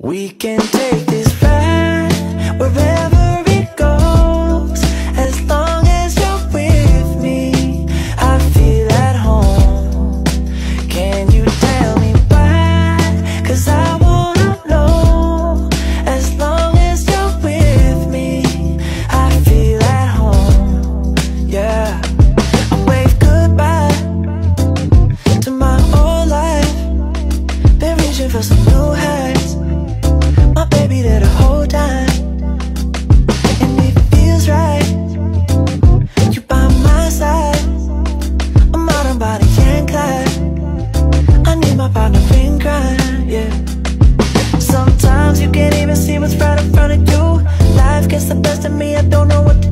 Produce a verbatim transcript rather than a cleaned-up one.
We can take this ride wherever it goes. As long as you're with me, I feel at home. Can you tell me why? 'Cause I wanna know. As long as you're with me, I feel at home. Yeah. I wave goodbye to my old life. Been reaching for some new heights. My baby there the whole time, and it feels right. You by my side. I'm out on body and glide. I need my partner in crime, yeah. Sometimes you can't even see what's right in front of you. Life gets the best of me, I don't know what